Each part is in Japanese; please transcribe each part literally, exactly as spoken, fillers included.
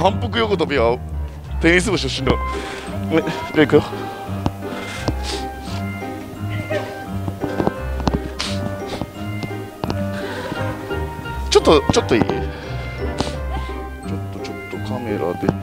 反復横跳びはテニス部出身の。じゃあ行くよ。ちょっとちょっといい？ちょっとちょっとカメラで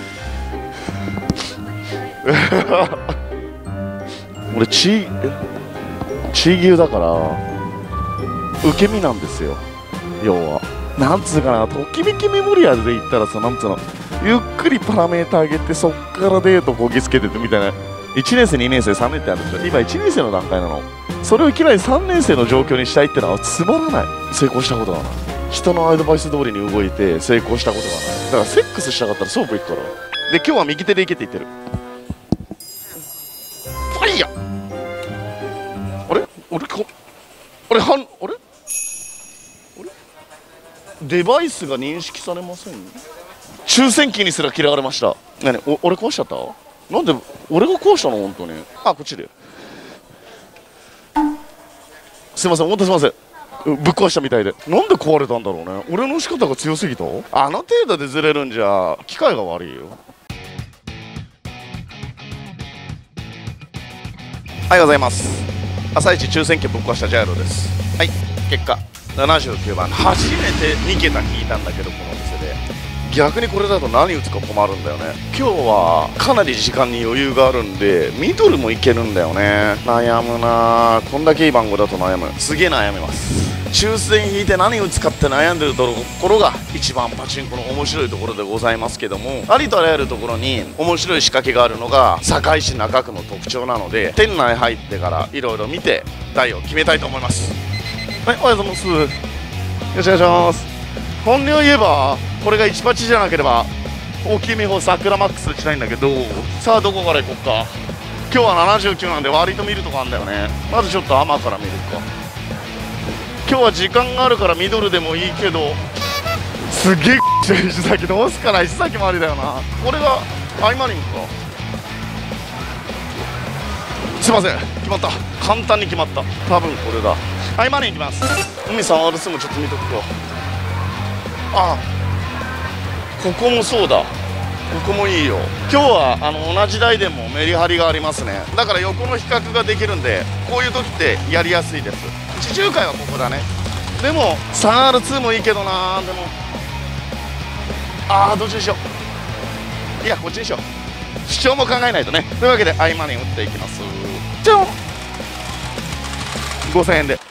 俺チチー牛だから受け身なんですよ。要はなんつうかな、ときめきメモリアルで言ったらさ、なんつうの、ゆっくりパラメータ上げてそっからデートこぎつけててみたいな。いちねん生にねん生さんねんってあるんですよ。今いちねん生の段階なの。それをいきなりさんねん生の状況にしたいってのはつまらない。成功したことがない。人のアドバイス通りに動いて成功したことがない。だからセックスしたかったらソープ行くから。で今日は右手で行けって言ってる。ファイヤー。あれ俺こ俺はんあれあれデバイスが認識されません。抽選機にすら嫌われました。何お俺壊しちゃった。なんで俺が壊したの本当に。あこっちで。すいません本当すいません。ぶっ壊したみたいで。なんで壊れたんだろうね。俺の押し方が強すぎた。あの程度でずれるんじゃ機械が悪いよ。おはようございます。朝一抽選機ぶっ壊したジャイロです。はい、結果ななじゅうきゅうばん。初めてに桁引いたんだけどこのお店で。逆にこれだと何打つか困るんだよね。今日はかなり時間に余裕があるんでミドルもいけるんだよね。悩むな。こんだけいい番号だと悩む。すげえ悩みます。抽選引いて何打つかって悩んでるところが一番パチンコの面白いところでございますけども、ありとあらゆるところに面白い仕掛けがあるのが堺市中区の特徴なので、店内入ってからいろいろ見て台を決めたいと思います。はい、おはようございます。よろしくお願いします。本音を言えばこれがいちパチじゃなければ大きい見本桜マックス打ちたいんだけど、さあどこから行こうか。今日はななじゅうきゅうなんで割と見るとこあるんだよね。まずちょっとアマから見るか。今日は時間があるからミドルでもいいけど、すげえ石崎どうすかな。石崎もありだよな。これがアイマリンか。すいません決まった。簡単に決まった。多分これだ。アイマリンいきます。海さんアールスもちょっと見とくか。あここもそうだ。ここもいいよ。今日はあの同じ台でもメリハリがありますね。だから横の比較ができるんでこういう時ってやりやすいです。地中海はここだね。でも スリーアールツー もいいけどな。でもああどっちにしよう。いやこっちにしよう。主張も考えないとね。というわけで合間に打っていきます。じゃんごせんえんで。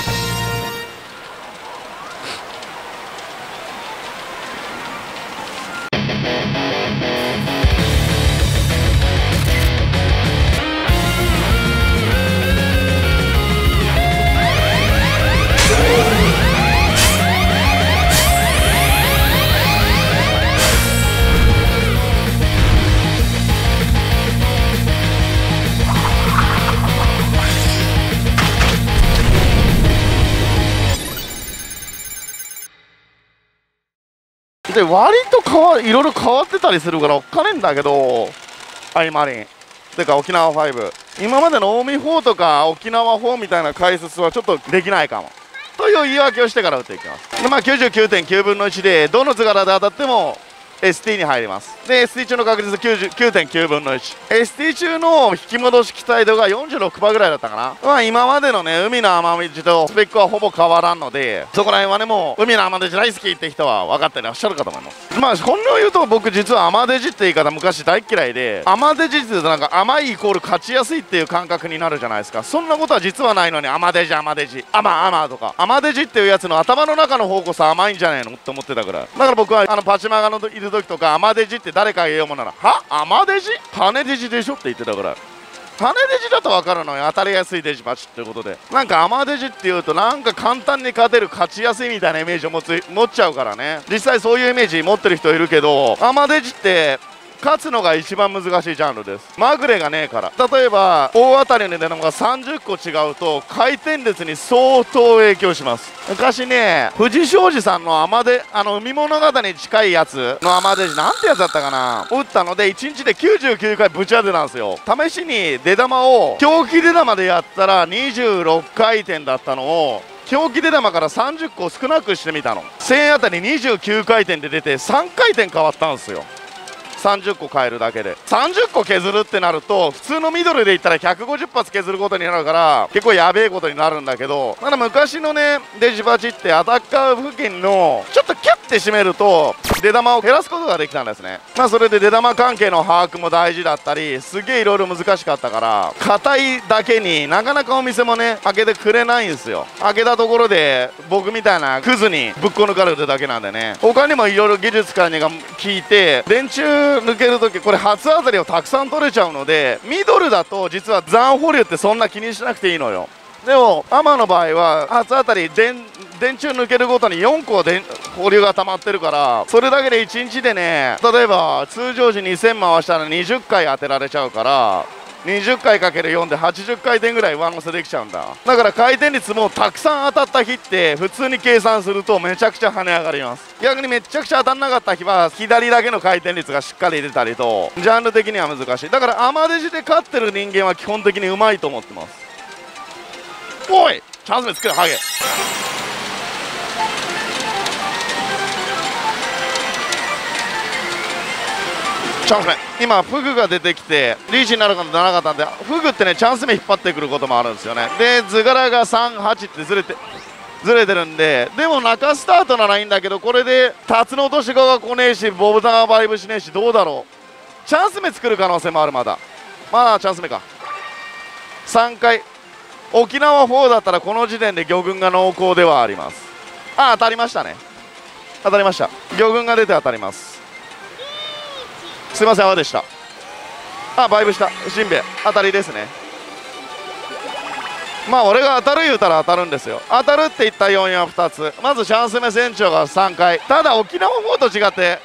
で割と変わいろいろ変わってたりするからおっかねえんだけど、アイマリンてか沖縄ファイブ、今までの近江フォーとか沖縄フォーみたいな解説はちょっとできないかもという言い訳をしてから打っていきます。でまあ きゅうじゅうきゅうてんきゅうぶんのいちでどの図柄で当たっても エスティー に入ります。で エスティー 中の確率 きゅうじゅうきゅうてんきゅうぶんのいち、 エスティー 中の引き戻し期待度が よんじゅうろくパーセント ぐらいだったかな。まあ今までのね海の甘みとスペックはほぼ変わらんので、そこら辺はねもう海の甘デジ大好きって人は分かってらっしゃるかと思います。まあ本音を言うと僕実は甘デジって言い方昔大嫌いで、甘デジって言うとなんか甘いイコール勝ちやすいっていう感覚になるじゃないですか。そんなことは実はないのに甘デジ甘デジ甘甘とか甘デジっていうやつの頭の中の方こそ甘いんじゃないのって思ってたから。だから僕はあのパチマガのいる時とか甘デジって誰かが言うもんなら「は甘デジ羽デジでしょ」って言ってたから、羽デジだと分かるのよ。当たりやすいデジパチっていうことで。なんか甘デジっていうとなんか簡単に勝てる勝ちやすいみたいなイメージを持つ持っちゃうからね。実際そういうイメージ持ってる人いるけど、甘デジって勝つのが一番難しいジャンルです。まぐれがねえから。例えば大当たりの値段がさんじゅっこ違うと回転率に相当影響します。昔ね藤庄司さんの甘デあの海物語に近いやつの甘デジなんてやつだったかな、打ったのでいちにちできゅうじゅうきゅうかいぶち当てたんですよ。試しに出玉を狂気出玉でやったらにじゅうろっかいてんだったのを表記出玉からさんじゅっこ少なくしてみたの。せんえんあたりにじゅうきゅうかいてんで出てさんかいてん変わったんですよ。さんじゅっこ変えるだけでさんじゅっこ削るってなると、普通のミドルで言ったらひゃくごじゅっぱつ削ることになるから結構やべえことになるんだけど、ただ昔のねデジバチってアタッカー付近のちょっとキュッて締めると出玉を減らすことができたんですね。まあそれで出玉関係の把握も大事だったり、すげえいろいろ難しかったから、硬いだけになかなかお店もね開けてくれないんですよ。開けたところで僕みたいなクズにぶっこ抜かれるだけなんでね。他にもいろいろ技術家にが聞いて、電柱抜けるときこれ初当たりをたくさん取れちゃうので、ミドルだと実は残保留ってそんな気にしなくていいのよ。でもアマの場合は初当たり電電柱抜けるごとによんこで保留が溜まってるから、それだけでいちにちでね、例えば通常時にせん回したらにじゅっかい当てられちゃうから、にじゅっかいかけるよんではちじゅっかいてんぐらい上乗せできちゃうんだ。だから回転率もたくさん当たった日って普通に計算するとめちゃくちゃ跳ね上がります。逆にめちゃくちゃ当たんなかった日は左だけの回転率がしっかり出たりと、ジャンル的には難しい。だからアマデジで勝ってる人間は基本的にうまいと思ってます。おいチャンス目つくるハゲ。チャンス目、今フグが出てきてリーチになるかならなかったんで、フグってねチャンス目引っ張ってくることもあるんですよね。で図柄がさんはちってずれてずれてるんで、でも中スタートならいいんだけど、これでタツの落とし子が来ねえしボブタがバイブしねえし、どうだろう。チャンス目作る可能性もある。まだまだチャンス目か。さんかい沖縄フォーだったらこの時点で魚群が濃厚ではあります。あ、当たりましたね。当たりました。魚群が出て当たります。すいません、泡でした。あ、バイブした。しんべヱ当たりですね。まあ俺が当たる言うたら当たるんですよ。当たるって言った要因はふたつ。まずチャンス目船長がさんかい。ただ沖縄フォーと違って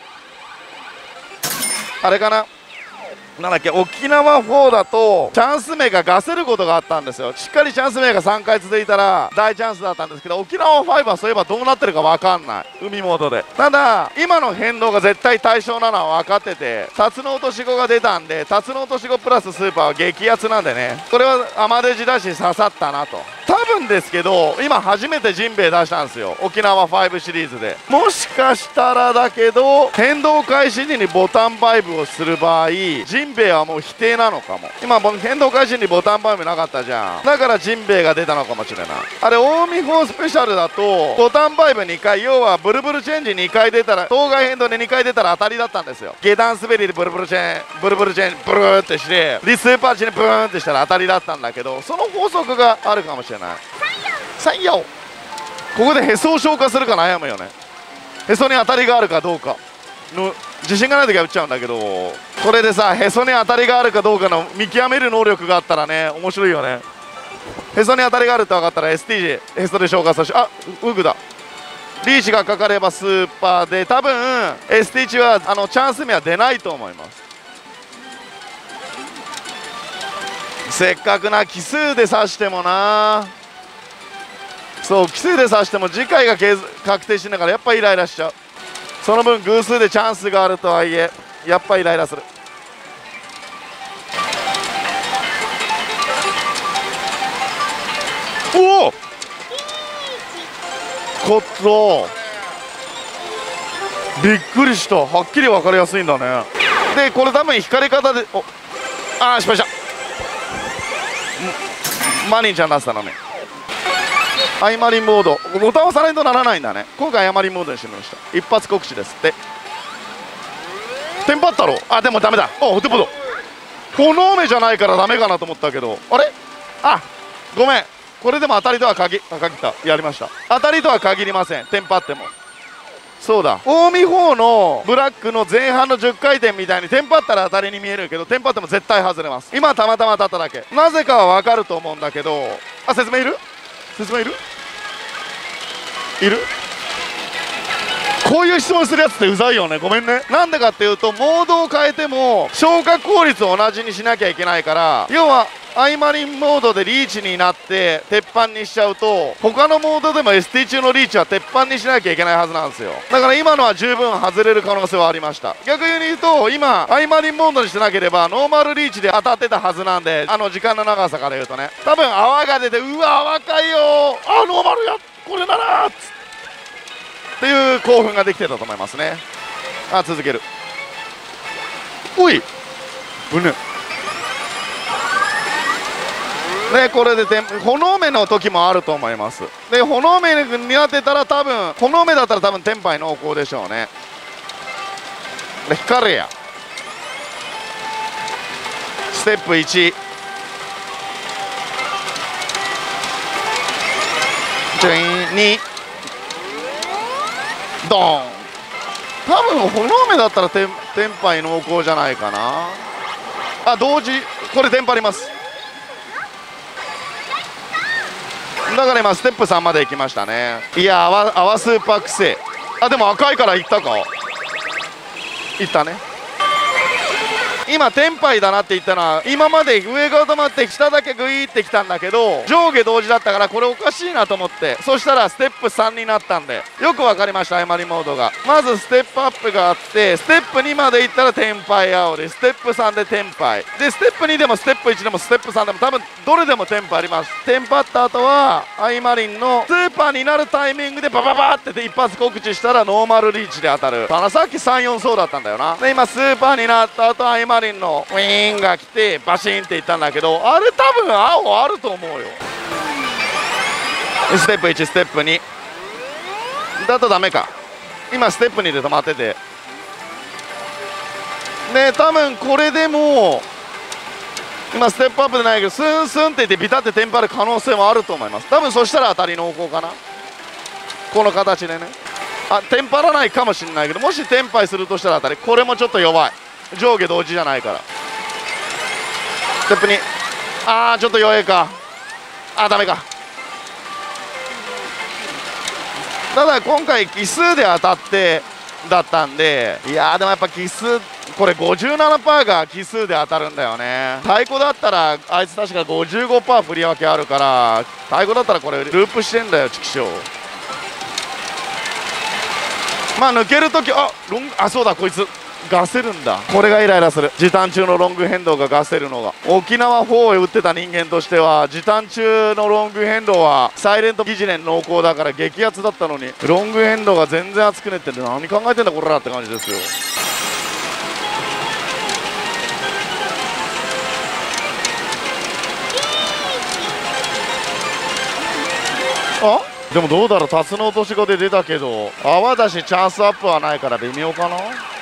あれかな、なんだっけ、沖縄フォーだとチャンス目がガセることがあったんですよ。しっかりチャンス目がさんかい続いたら大チャンスだったんですけど、沖縄ファイブはそういえばどうなってるか分かんない、海モードで。ただ今の変動が絶対対象なのは分かってて、タツノオトシゴが出たんで、タツノオトシゴプラススーパーは激アツなんでね、これはアマデジだし刺さったなと。多分ですけど今初めてジンベエ出したんですよ、沖縄ファイブシリーズで。もしかしたらだけど変動開始時にボタンバイブをする場合ジンベエはもう否定なのかも。今変動開始にボタンバイブなかったじゃん。だからジンベエが出たのかもしれない。あれ近江フォースペシャルだとボタンバイブにかい、要はブルブルチェンジにかい出たら、当該変動でにかい出たら当たりだったんですよ。下段滑りでブルブルチェンブルブルチェンブルーってしてリスーパーチにブーンってしたら当たりだったんだけど、その法則があるかもしれない。さんよん、ここでへそを消化するか悩むよね。へそに当たりがあるかどうかの自信がない時は打っちゃうんだけど、これでさへそに当たりがあるかどうかの見極める能力があったらね面白いよね。へそに当たりがあるって分かったら エスティージ へそで消化するし、あウグだ。リーチがかかればスーパーで、多分 エスティージ はあのチャンス目は出ないと思います。せっかくな奇数で刺してもな、そう奇数で刺しても次回が確定しながらやっぱイライラしちゃう。その分偶数でチャンスがあるとはいえやっぱイライラする。おおことびっくりした。はっきり分かりやすいんだね。でこれ多分光り方で、おあー失敗した。マニーちゃん出したのね。アイマリンモードボタンを押さないとならないんだね。今回アイマリンモードにしてみました。一発告知ですって。テンパったろ。あでもダメだ。あテンパだ。炎目じゃないからダメかなと思ったけど、あれあごめん、これでも当たりとは限あ限ったやりました。当たりとは限りません、テンパっても。そうだ近江フォーのブラックの前半のじゅっかいてんみたいにテンパったら当たりに見えるけど、テンパっても絶対外れます。今たまたま当たっただけ。なぜかは分かると思うんだけど、あ説明いる説明いるいるこういう質問するやつってうざいよね。ごめんね。なんでかっていうとモードを変えても消化効率を同じにしなきゃいけないから、要はアイマリンモードでリーチになって鉄板にしちゃうと他のモードでも エスティー 中のリーチは鉄板にしなきゃいけないはずなんですよ。だから今のは十分外れる可能性はありました。逆に言うと今アイマリンモードにしてなければノーマルリーチで当たってたはずなんで、あの時間の長さから言うとね、多分泡が出てうわ泡かいよあノーマルやこれならっていう興奮ができてたと思いますね。あ、続ける。おいぶね。でこれで炎目の時もあると思います。で炎目になってたら多分炎目だったら多分テンパイ濃厚でしょうね。で光れやステップいちにドーン。多分炎目だったらテンテンパイ濃厚じゃないかな。あ同時これテンパります。だから今ステップさんまで行きましたね。いや泡泡スーパーくせえ。あでも赤いからいったか。いったね。今テンパイだなって言ったのは今まで上が止まって下だけグイーってきたんだけど上下同時だったからこれおかしいなと思って、そしたらステップさんになったんでよく分かりました。アイマリモードがまずステップアップがあってステップにまでいったらテンパイ青でステップさんでテンパイでステップにでもステップいちでもステップさんでも多分どれでもテンパあります。テンパった後はアイマリンのスーパーになるタイミングでバババーって一発告知したらノーマルリーチで当たる。たださっきさんよんそうだったんだよな。で今スーパーになった後アイマリンのウィーンが来てバシンっていったんだけどあれ多分青あると思うよ。ステップいちステップにだとダメか。今ステップにで止まっててで多分これでも今ステップアップでないけどスンスンっていってビタってテンパる可能性もあると思います。多分そしたら当たり濃厚かなこの形でね。あテンパらないかもしれないけどもしテンパイするとしたら当たり。これもちょっと弱い。上下同時じゃないからステップにあーちょっと弱いか。あーダメか。ただ今回奇数で当たってだったんでいやーでもやっぱ奇数これ ごじゅうななパーセント が奇数で当たるんだよね。太鼓だったらあいつ確か ごじゅうごパーセント 振り分けあるから太鼓だったらこれループしてんだよチキショー。まあ抜けるときあロングあそうだこいつガセるんだ。これがイライラする。時短中のロング変動がガセるのが沖縄フォーへ打ってた人間としては時短中のロング変動はサイレント疑似連濃厚だから激アツだったのにロング変動が全然熱くねって何考えてんだこれらって感じですよ。あでもどうだろうタツの落とし子で出たけど泡だしチャンスアップはないから微妙かな。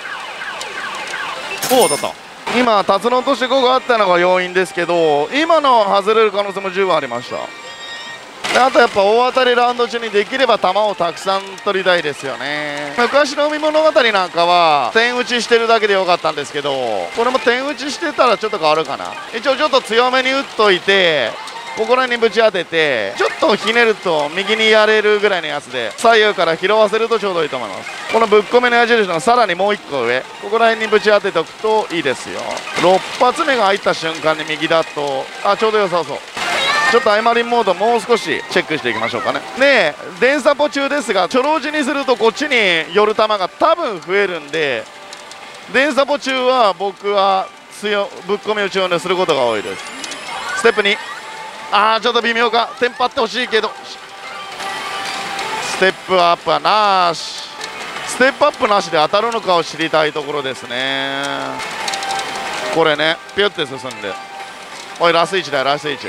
おおだった今タツの落とし子があったのが要因ですけど今の外れる可能性も十分ありました。であとやっぱ大当たりラウンド中にできれば球をたくさん取りたいですよね。昔の海物語なんかは点打ちしてるだけでよかったんですけどこれも点打ちしてたらちょっと変わるかな。一応ちょっと強めに打っといてここら辺にぶち当ててちょっとひねると右にやれるぐらいのやつで左右から拾わせるとちょうどいいと思います。このぶっ込めの矢印のさらにもういっこ上ここら辺にぶち当てておくといいですよ。ろっ発目が入った瞬間に右だとあちょうど良さそう。ちょっとアイマリンモードもう少しチェックしていきましょうかね。で電サポ中ですが初老時にするとこっちに寄る球が多分増えるんで電サポ中は僕は強ぶっ込み打ちを、ね、することが多いです。ステップにあーちょっと微妙か。テンパってほしいけどステップアップはなし。ステップアップなしで当たるのかを知りたいところですね。これねピュッて進んでおいラスイチだよラスイチ。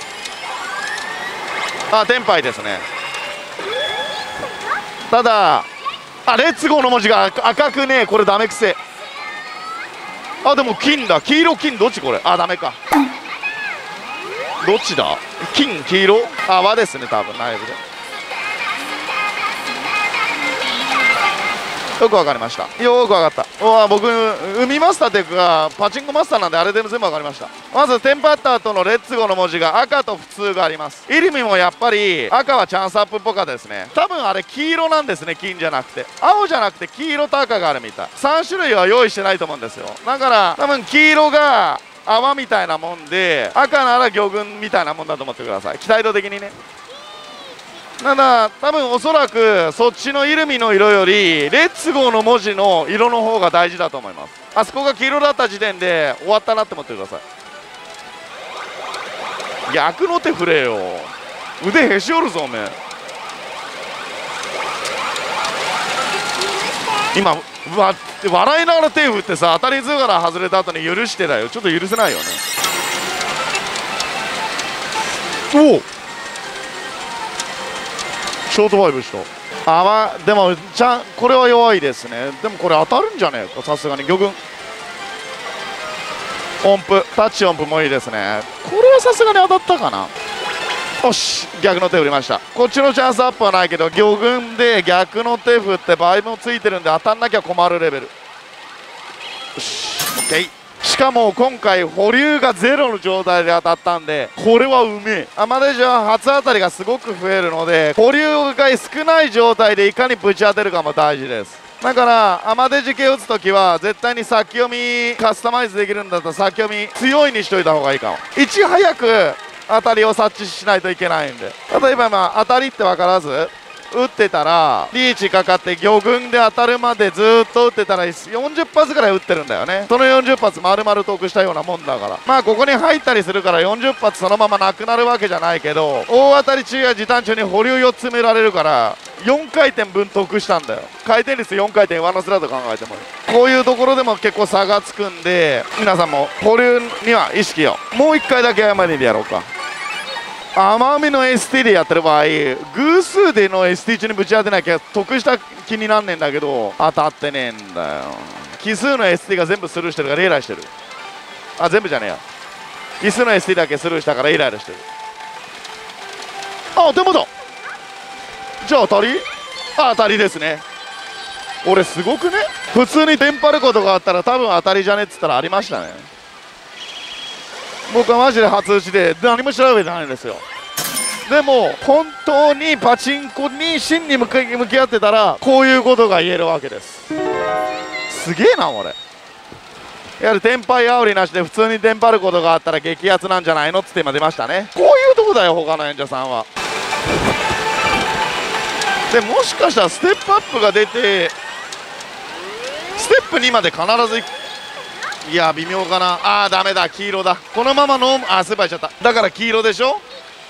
あテンパイですね。ただあレッツゴーの文字が赤くねこれダメくせ。あでも金だ黄色金どっちこれ。あダメか。どっちだ金黄色あ和ですね多分内部で。よく分かりました。よく分かった。うわ僕海マスターっていうかパチンコマスターなんであれでも全部分かりました。まずテンパった後のレッツゴーの文字が赤と普通があります。イルミもやっぱり赤はチャンスアップっぽかったですね。多分あれ黄色なんですね金じゃなくて青じゃなくて黄色と赤があるみたい。さん種類は用意してないと思うんですよ。だから多分黄色が泡みたいなもんで赤なら魚群みたいなもんだと思ってください期待度的にね。ただ多分おそらくそっちのイルミの色よりレッツゴーの文字の色の方が大事だと思います。あそこが黄色だった時点で終わったなって思ってください。逆の手振れよ腕へし折るぞおめえ。 今うわ笑いながら手振ってさ、当たり図柄外れた後に許してだよ。ちょっと許せないよね。おおショートファイブした。あまあでもちゃんこれは弱いですね。でもこれ当たるんじゃねえか、さすがに。魚群音符タッチ音符もいいですね。これはさすがに当たったかな。よし逆の手振りました。こっちのチャンスアップはないけど、魚群で逆の手振ってバイブもついてるんで当たんなきゃ困るレベル。よし OK。 しかも今回保留がゼロの状態で当たったんで、これはうめえ。アマデジは初当たりがすごく増えるので、保留が少ない状態でいかにぶち当てるかも大事です。だからアマデジ系打つときは絶対に先読みカスタマイズできるんだったら先読み強いにしといた方がいいかも。いち早く当たりを察知しないといけないんで、例えばまあ当たりって分からず打ってたらリーチかかって魚群で当たるまでずっと打ってたらよんじゅっ発ぐらい打ってるんだよね。そのよんじゅっ発丸々得したようなもんだから、まあここに入ったりするからよんじゅっ発そのままなくなるわけじゃないけど、大当たり中や時短中に保留よっつ埋められるからよん回転分得したんだよ。回転率よん回転上乗せだと考えてもこういうところでも結構差がつくんで、皆さんも保留には意識を。もういっかいだけ誤りでやろうか。甘みの エスティー でやってる場合偶数での エスティー 中にぶち当てなきゃ得した気になんねんだけど当たってねえんだよ。奇数の エスティー が全部スルーしてるからイライラしてる。あ全部じゃねえや、奇数の エスティー だけスルーしたからイライラしてる。あでもだじゃあ当たりあ当たりですね。俺すごくね、普通にテンパることがあったら多分当たりじゃねっつったらありましたね。僕はマジで初打ちで何も調べてないんですよ。でも本当にパチンコに真に向き向き合ってたらこういうことが言えるわけです。すげえな俺。やはりテンパイ煽りなしで普通にテンパることがあったら激アツなんじゃないのっつって今出ましたね。こういうとこだよ他の演者さんは。でもしかしたらステップアップが出てステップにまで必ずいく。いや微妙かな。あーダメだ黄色だ。このままノームあースーパーいっちゃった。だから黄色でしょ。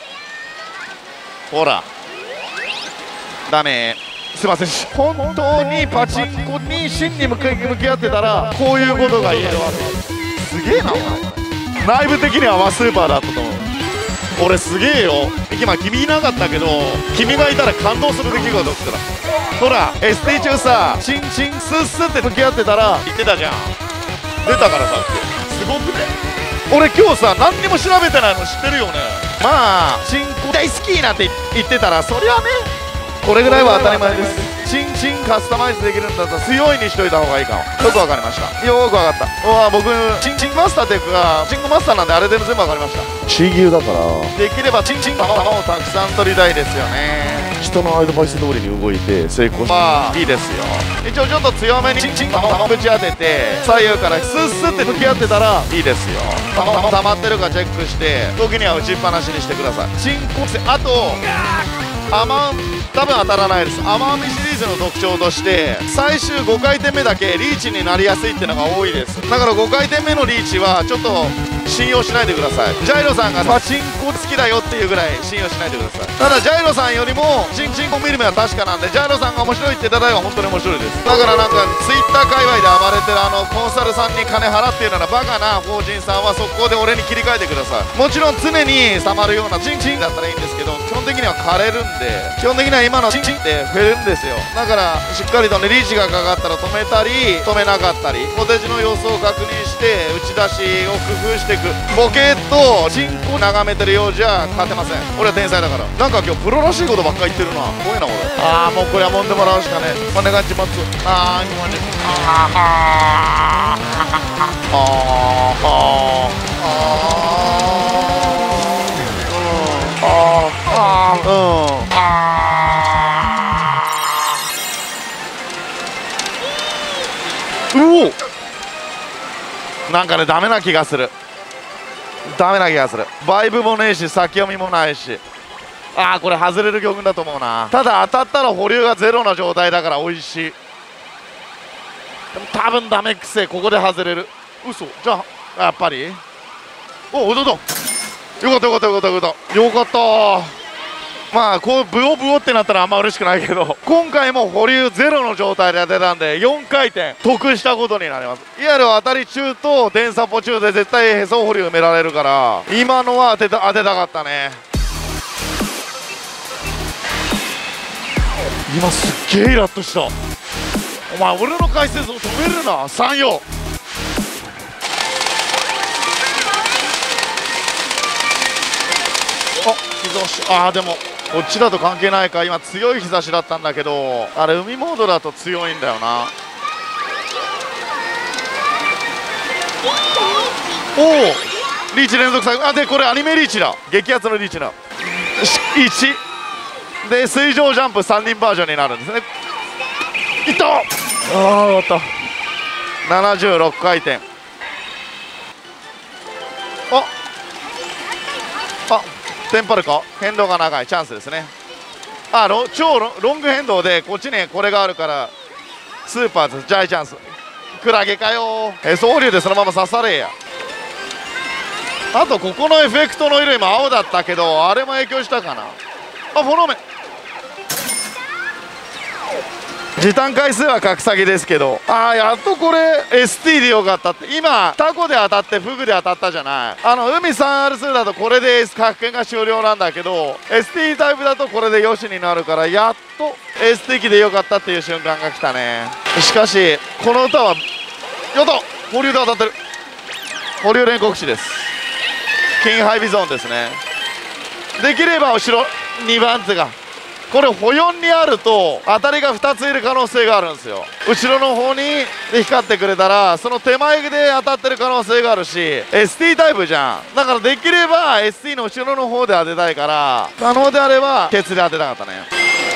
ほらダメすいません。本当にパチンコに真に向き向き合ってたらこういうことが言えるわけ。すげえな内部的にはまあスーパーだったと思う。俺すげえよ。今君いなかったけど君がいたら感動する出来事ってたらほら エスティー 中さチンチンスッスって向き合ってたら言ってたじゃん。出たからさすごくね。俺今日さ何にも調べてないの知ってるよね。まあチンコ大好きなんて言ってたらそりゃねこれぐらいは当たり前です。チンチンカスタマイズできるんだったら強いにしといた方がいいかも。よく分かりました。よく分かった。うわ僕チンチンマスターっていうかチンコマスターなんであれで全部分かりました。チー牛だからできればチンチン玉をたくさん取りたいですよね。人のアドバイス通りに動いて成功まあいいですよ。一応ちょっと強めにチンチン玉をぶち当てて左右からスッスって向き合ってたらいいですよ。玉溜まってるかチェックして時には打ちっぱなしにしてください。チンコあと甘多分当たらないです。甘みシリーズの特徴として最終ごかいてんめだけリーチになりやすいっていうのが多いです。だからごかいてんめのリーチはちょっと信用しないでください。ジャイロさんがパチンコ好きだよっていうぐらい信用しないでください。ただジャイロさんよりもチンチンコ見る目は確かなんでジャイロさんが面白いって言ったらは本当に面白いです。だからなんかツイッター界隈で暴れてるあのコンサルさんに金払っているようなバカな法人さんは速攻で俺に切り替えてください。もちろん常に収まるようなチンチンだったらいいんですけど基本的には枯れるんで基本的には今のチンチンって増えるんですよ。だからしっかりとねリーチがかかったら止めたり止めなかったりポテチの様子を確認して打ち出しを工夫していく。ボケとチンコ眺めてるようじゃ勝てません。俺は天才だから。なんか今日プロらしいことばっかり言ってるな。怖いな俺。ああもうこれはもんでもらうしかねお願いします。ああ今までああああああうんうおなんかねダメな気がする。ダメな気がする。バイブもねえし先読みもないしああこれ外れる魚群だと思うな。ただ当たったら保留がゼロな状態だから美味しい。でも多分ダメくせここで外れる。嘘じゃあやっぱりおおどどよかったよかったよかったよかったよかったまあこうブオブオってなったらあんま嬉しくないけど、今回も保留ゼロの状態で当てたんでよんかいてん得したことになります。いわゆる当たり中と電サポ中で絶対へそ保留埋められるから、今のは当てた当てたかったね。今すっげえイラッとした。お前俺の解説を止めるな三葉。あ、日差し、あーでもこっちだと関係ないか。今強い日差しだったんだけど、あれ海モードだと強いんだよな。おおリーチ連続作、あでこれアニメリーチだ、激アツのリーチだ。いちで水上ジャンプさんにんバージョンになるんですね。いった、ああ終わった。ななじゅうろくかいてん。ああテンパるか、変動が長いチャンスですね。あロ超ロロング変動でこっちにこれがあるからスーパーズ大チャンス。クラゲかよー、へそ保留でそのまま刺されや。あとここのエフェクトの色今青だったけど、あれも影響したかな。あフォローメン時短回数は格下げですけど、ああやっとこれ エスティー でよかったって。今タコで当たってフグで当たったじゃない。あの海 スリーアールツー だとこれで格権が終了なんだけど、 エスティー タイプだとこれでよしになるから、やっと エスティー 機でよかったっていう瞬間が来たね。しかしこの歌はやった保留で当たってる。保留連国士です。金ハイビゾーンですね。できれば後ろにばん手がこれ保よんにあると当たりがふたついる可能性があるんですよ。後ろの方にで光ってくれたらその手前で当たってる可能性があるし、 エスティー タイプじゃん。だからできれば エスティー の後ろの方で当てたいから、可能であればケツで当てたかったね。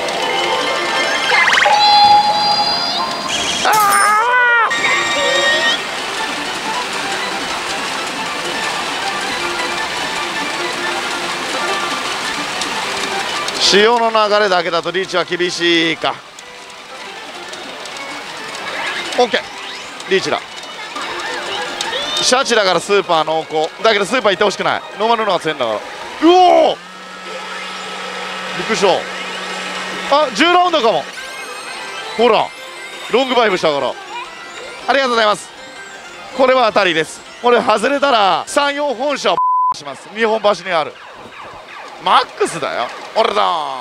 潮の流れだけだとリーチは厳しいか。 OK リーチだ。シャチだからスーパー濃厚だけどスーパー行ってほしくない。ノーマルのが強いんだから。うおーびっくりした。あじゅうラウンドかも。ほらロングバイブしたから。ありがとうございます。これは当たりです。これ外れたら山陽本社をします。日本橋にあるマックスだよ俺だ。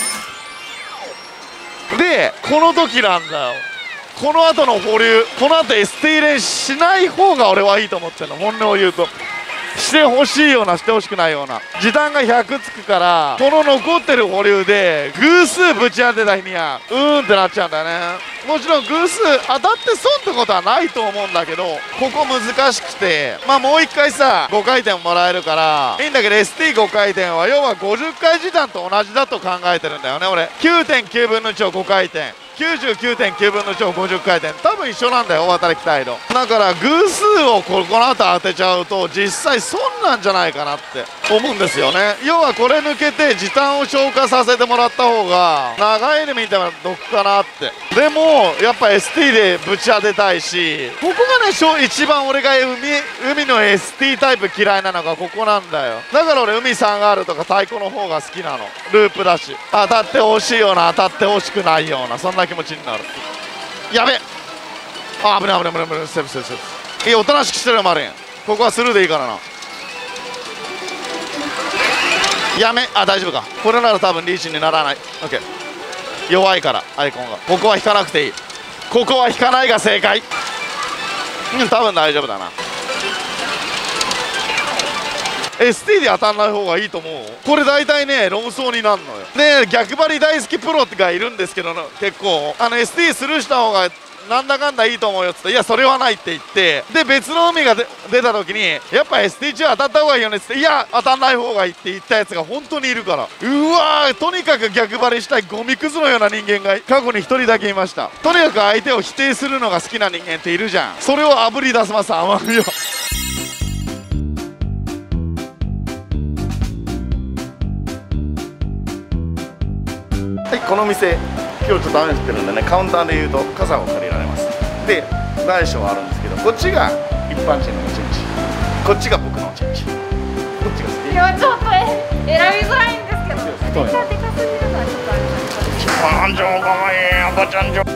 でこの時なんだよ、この後の保留、この後 エスティー 連しない方が俺はいいと思ってるの。本音を言うとしてほしいようなしてほしくないような。時短がひゃくつくから、この残ってる保留で偶数ぶち当てた日にはうーんってなっちゃうんだよね。もちろん偶数当たって損ってことはないと思うんだけど、ここ難しくて、まあもういっかいさごかいてんもらえるからいいんだけど、 エスティーご 回転は要はごじゅっかい時短と同じだと考えてるんだよね俺。 きゅうてんきゅうぶんのいちをごかいてん、きゅうじゅうきゅうてんきゅうぶんのいちをごじゅっかいてん、多分一緒なんだよ大当たり期待度。だから偶数をここの後当てちゃうと実際損なんじゃないかなって思うんですよね。要はこれ抜けて時短を消化させてもらった方が長い目見たら得かなって。でもやっぱ エスティー でぶち当てたいし、ここがね一番俺が海海の エスティー タイプ嫌いなのがここなんだよ。だから俺海 スリーアール とか太鼓の方が好きなの。ループだし当たってほしいような当たってほしくないような、そんな気持ちになる。やべあ危ない危ない危ない危ない、セーフセーフセーフ。いやおとなしくしてるよマリン。ここはスルーでいいからな。やめあ大丈夫か。これなら多分リーチにならない。 OK 弱いからアイコンが。ここは引かなくていい。ここは引かないが正解。うん多分大丈夫だな。 エスティー で当たんない方がいいと思う。これ大体ね論争になるのよ。で逆張り大好きプロがいるんですけど結構あの エスティー スルーした方がなんだかんだいいと思うよっつって、いやそれはないって言って、で別の海が出た時にやっぱ エスティー 中当たった方がいいよねっつって、いや当たんない方がいいって言ったやつが本当にいるから、うわーとにかく逆張りしたいゴミクズのような人間が過去にひとりだけいました。とにかく相手を否定するのが好きな人間っているじゃん。それをあぶり出します甘みを。はい、この店今日ちょっと雨降ってるんでね、カウンターで言うと傘を借りられます。で大小あるんですけど、こっちが一般人のおちんち、こっちが僕のおちんち。どっちが好き？ いやちょっと選びづらいんですけど、めっちゃでかゃん超かわいい赤ちゃん超。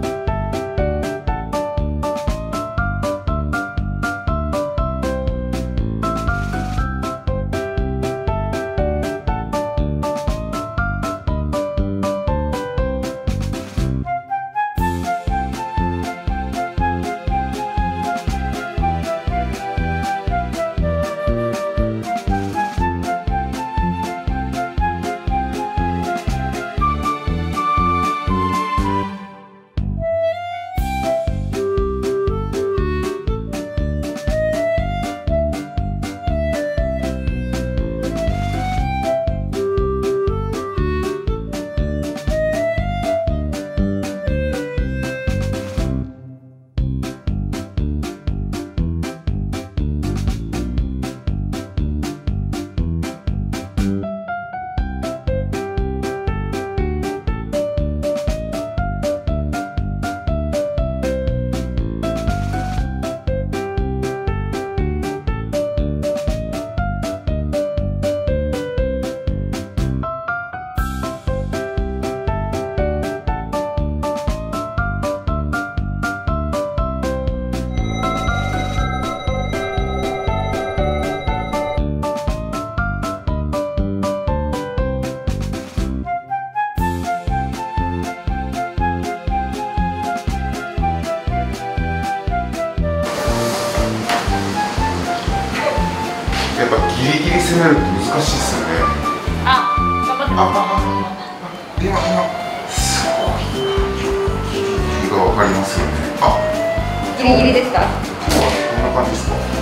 やっぱギリギリ攻めるって難しいですよね。 あ、頑張ってます。 あ、今今すごいギリギリがわかりますよね。あ、 ギリギリですか？ こんな感じですか？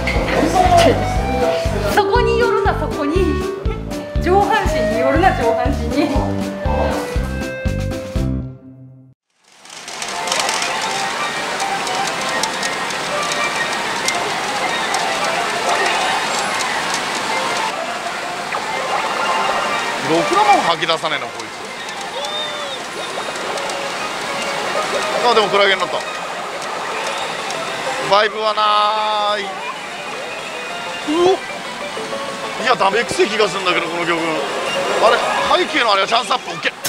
そこによるな、そこに上半身によるな、上半身に。 ろくなもん吐き出さねえなこいつ。あ、でもクラゲになった。バイブはなーい。うおっ、いやダメくせえ気がするんだけどこの曲。あれ背景のあれはチャンスアップ OK。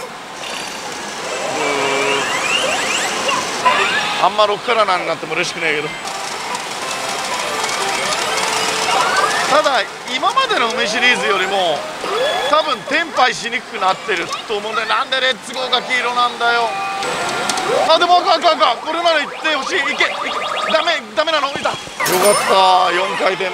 あんまろくからななになっても嬉しくねえけど、ただ今までの梅シリーズよりも多分テンパイしにくくなってると思うんで、なんでレッツゴーが黄色なんだよ。あ、でもあかんあかんあかん、これならいってほしい。いけいけ、ダメダメなの、いた。よかった、よんかいてんめ。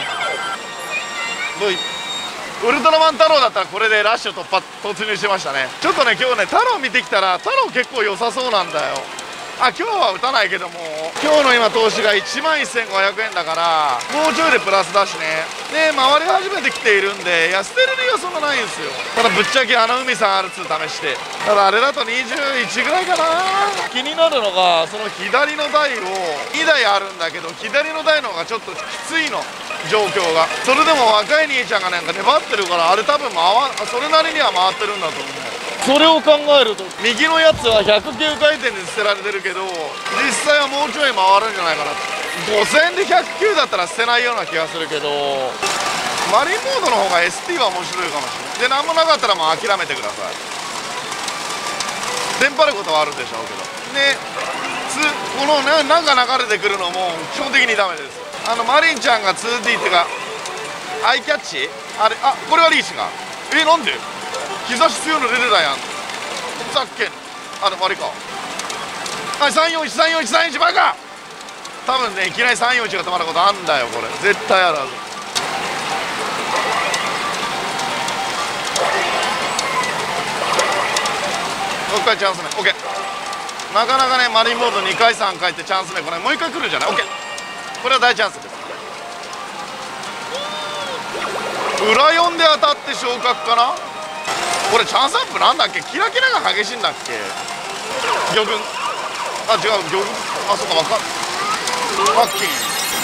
どういウルトラマン太郎だったらこれでラッシュ突破突入してましたね。ちょっとね今日ね太郎見てきたら太郎結構良さそうなんだよ。あ、今日は打たないけども、今日の今投資がいちまんせんごひゃくえんだから、もうちょいでプラスだしね。で回り始めてきているんで、いや捨てる理由はそんなないんですよ。ただぶっちゃけあの海さん アールツー 試して、ただあれだとにじゅういちぐらいかな。気になるのがその左の台をにだいあるんだけど、左の台の方がちょっときついの状況が。それでも若い兄ちゃんがなんか粘ってるから、あれ多分回それなりには回ってるんだと思う。それを考えると右のやつはひゃくきゅうかいてんで捨てられてるけど、実際はもうちょい回るんじゃないかな。ごせんえんでひゃくきゅうだったら捨てないような気がするけど、マリンモードの方が エスティー は面白いかもしれない。で何もなかったらもう諦めてください。テンパることはあるでしょうけどで、つこのねなんか流れてくるのも基本的にダメです。あのマリンちゃんが ツーディー っていうかアイキャッチあれ、あ、これはリーチがえなんで日差し強いの出てたやん。ふざけん。あ、でもあれか。はい、さんよんいちさんよんいちさんよんいちバカ。多分ねいきなりさんよんいちが止まることあんだよこれ。絶対あるはず。もう一回チャンス目 OK。 なかなかねマリンモードにかいさんかいってチャンス目これもう一回来るんじゃない OK。 これは大チャンスです。裏よんで当たって昇格かな。これチャンスアップなんだっけ、キラキラが激しいんだっけ。魚群、あ、違う魚群、あ、そっかわかんマッキン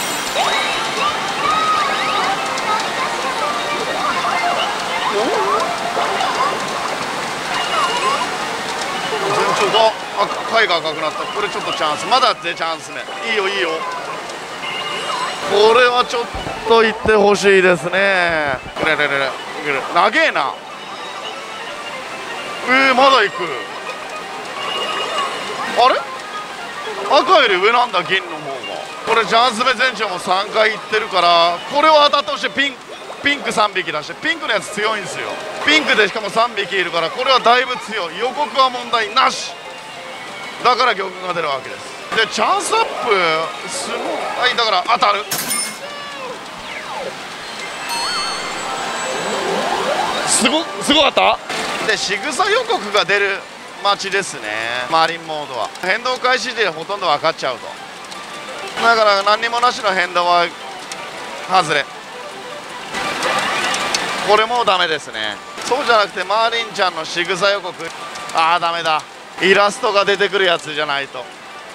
順調だ。あ、貝が赤くなった。これちょっとチャンス、まだでチャンスね。いいよいいよ、これはちょっといってほしいですね。くれれれれ長えな。えー、まだ行く。 あれ赤より上なんだ銀の方が。これチャンス目全長もさんかいいってるから、これを当たってほしい。ピンピンクさんびき出して、ピンクのやつ強いんですよ。ピンクでしかもさんびきいるから、これはだいぶ強い。予告は問題なしだから玉群が出るわけです。でチャンスアップすごい。はい、だから当たる。すごすごかった。で仕草予告が出る待ちですね。マリンモードは変動開始でほとんど分かっちゃうと。だから何にもなしの変動は外れ。これもうダメですね。そうじゃなくてマーリンちゃんの仕草予告、ああダメだ。イラストが出てくるやつじゃないと。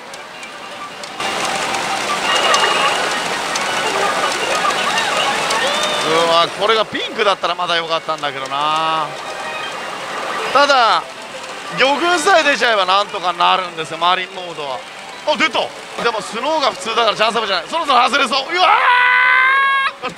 うわ、これがピンクだったらまだ良かったんだけどな。ただ魚群さえ出ちゃえばなんとかなるんですよ、マリンモードは。あ、出た。でもスノーが普通だからチャンスアップじゃない。そろそろ外れそう。うわー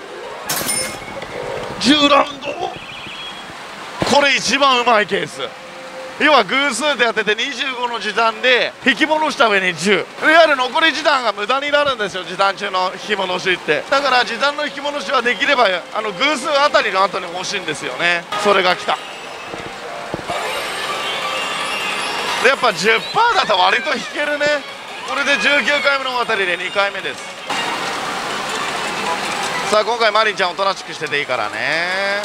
じゅうラウンド。これ一番うまいケース。要は偶数で当ててにじゅうごの時短で引き戻した上にじゅう、いわゆる残り時短が無駄になるんですよ、時短中の引き戻しって。だから時短の引き戻しはできればあの偶数あたりの後に欲しいんですよね。それが来た。でやっぱ じゅっパーセント だと割と引けるね。これでじゅうきゅうかいめの渡りでにかいめです。さあ今回マリンちゃんおとなしくしてていいからね。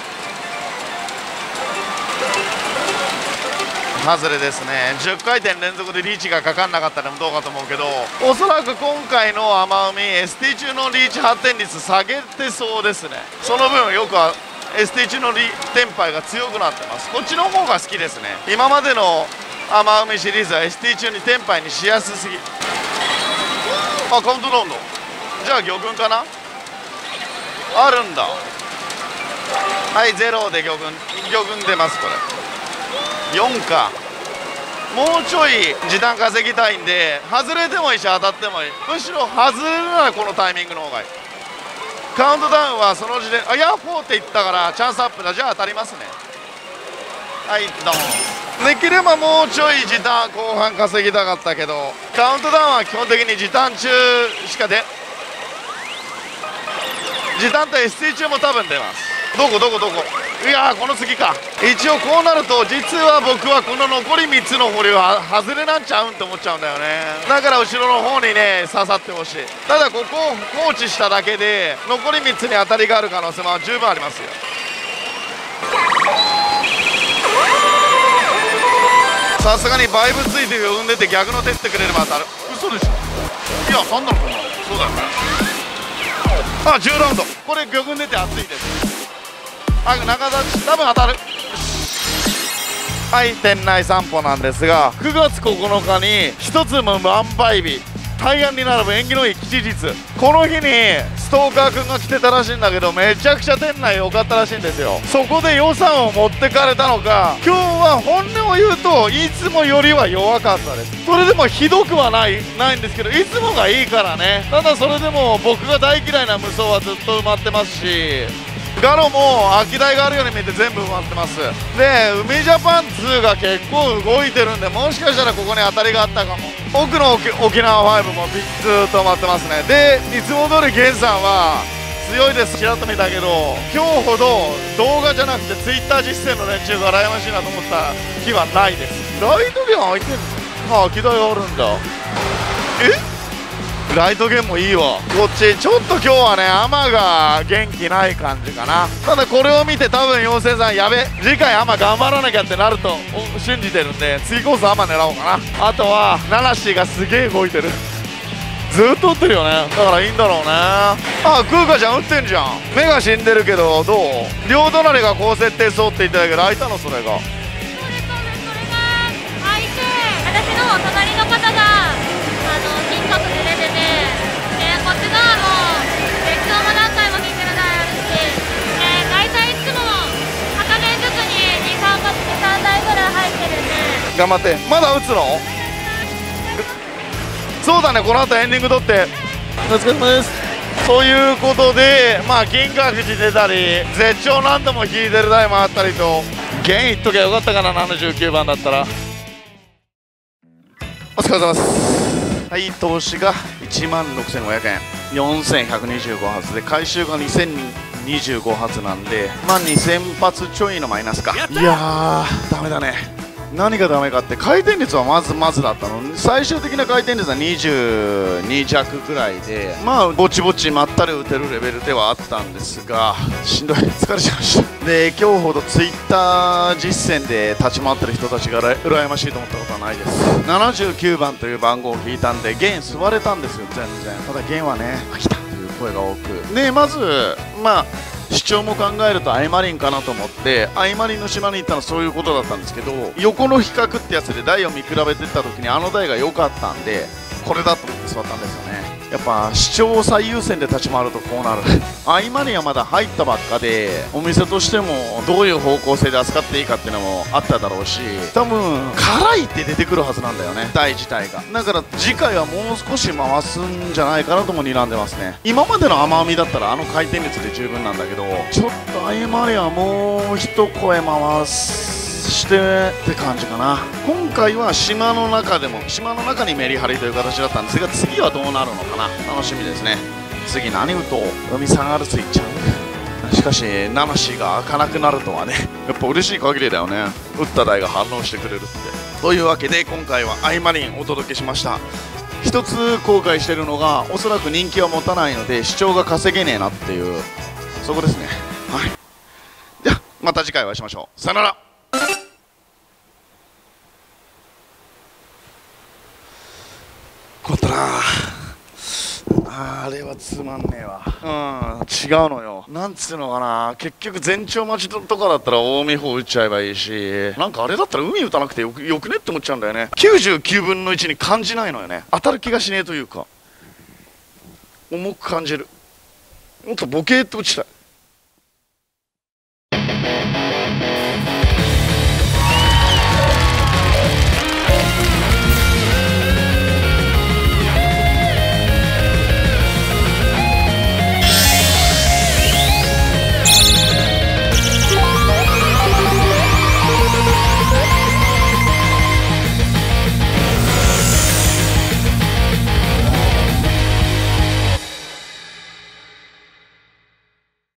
外れですね。じゅっかいてん連続でリーチがかかんなかったらどうかと思うけど、おそらく今回の甘海 エスティー 中のリーチ発展率下げてそうですね。その分よくは エスティー 中のリテンパイが強くなってます。こっちの方が好きですね。今までの甘海シリーズは エスティー 中にテンパイにしやすすぎ。あ、カウントダウンだ。じゃあ魚群かな。あるんだ。はい、ゼロで魚群魚群出ます。これよんか。もうちょい時短稼ぎたいんで、外れてもいいし当たってもいい。むしろ外れるならこのタイミングの方がいい。カウントダウンはその時点、あ、ヤッホーって言ったからチャンスアップだ。じゃあ当たりますね。はい、ドン。できればもうちょい時短後半稼ぎたかったけど、カウントダウンは基本的に時短中しか出、時短と エスティー 中も多分出ます。どこどこどこ。いやー、この次か。一応こうなると実は僕はこの残りみっつの堀は外れなんちゃうんって思っちゃうんだよね。だから後ろの方にね刺さってほしい。ただここを放置しただけで残りみっつに当たりがある可能性も十分ありますよ。さすがにバイブついて産んでて逆の手ってくれれば当たる。嘘でしょ。いやなんだろう、こんなの。そうだよね。あ、じゅうラウンド。これ魚群出て熱いです。あ、中立ち多分当たる。はい、店内散歩なんですが、くがつここのかに一つの万倍日、大安に並ぶ縁起のいい吉日、この日にストーカーくんが来てたらしいんだけど、めちゃくちゃ店内良かったらしいんですよ。そこで予算を持ってかれたのか、今日は本音を言うといつもよりは弱かったです。それでもひどくはないないんですけど、いつもがいいからね。ただそれでも僕が大嫌いな無双はずっと埋まってますし、ガロも空き台があるように見えて全部埋まってます。で海ジャパンツーが結構動いてるんで、もしかしたらここに当たりがあったかも。奥の沖沖縄ファイブもずーっと埋まってますね。でいつも通りゲンさんは強いです。ちらっと見たけど、今日ほど動画じゃなくてツイッター実践の連中が羨ましいなと思った日はないです。ライトゲン開いてるの？あ、空き台があるんだ。え、ライトゲンもいいわ。こっちちょっと今日はねアマが元気ない感じかな。ただこれを見て多分妖精さんやべ、次回アマ頑張らなきゃってなると信じてるんで、次コースアマ狙おうかな。あとはナナシーがすげえ動いてる。ずっと打ってるよね。だからいいんだろうね。あ、クーカちゃん打ってんじゃん。目が死んでるけどどう？両隣が高設定そうって言ってたけど開いたの？それがそれとそれが開いて、私の隣の方があの金閣で出てて、でこっち側も別荘も何回も引いてる台あるし、で大体いつも片面ずつににさん台ぐらい入ってるんで頑張って。まだ打つの？そうだね、この後エンディング撮ってお疲れ様です。そういうことで、まあ金閣寺出たり絶頂何度も引いてる台もあったりと、弦いっときゃよかったかな。ななじゅうきゅうばんだったら。 お疲れ様です。はい、投資がいちまんろくせんごひゃくえん、よんせんひゃくにじゅうご発で回収がにせんにじゅうご発なんで、まあにせん発ちょいのマイナスか。いやーダメだね。何がダメかって回転率はまずまずだったの。最終的な回転率はにじゅうに弱ぐらいで、まあぼちぼちまったり打てるレベルではあったんですが、しんどい、疲れちゃいました。で今日ほどツイッター実践で立ち回ってる人たちが羨ましいと思ったことはないです。ななじゅうきゅうばんという番号を引いたんでゲン座れたんですよ。全然。ただゲンはね飽きたという声が多く、でまずまあ視聴も考えるとアイマリンかなと思ってアイマリンの島に行ったのはそういうことだったんですけど、横の比較ってやつで台を見比べてった時にあの台が良かったんでこれだと思って座ったんですよね。やっぱ視聴を最優先で立ち回るとこうなる。アイマリンはまだ入ったばっかでお店としてもどういう方向性で扱っていいかっていうのもあっただろうし、多分辛いって出てくるはずなんだよね、台自体が。だから次回はもう少し回すんじゃないかなとも睨んでますね。今までの甘みだったらあの回転率で十分なんだけど、ちょっとアイマリンはもう一声回すしてって感じかな。今回は島の中でも島の中にメリハリという形だったんですが、次はどうなるのかな、楽しみですね。次何打とう、海サガルスいっちゃう。しかしナナシが開かなくなるとはね、やっぱ嬉しい限りだよね、打った台が反応してくれるって。というわけで今回はアイマリンお届けしました。一つ後悔してるのが、おそらく人気は持たないので視聴が稼げねえなっていう、そこですね。はい、じゃあまた次回お会いしましょう。さよなら。こったなあ、あれはつまんねえわ。うん、違うのよ。なんつうのかな、結局全長待ちとかだったら近江砲打っちゃえばいいし、なんかあれだったら海打たなくてよくよくねって思っちゃうんだよね。きゅうじゅうきゅうぶんのいちに感じないのよね。当たる気がしねえというか重く感じる。もっとボケーっと打ちたい。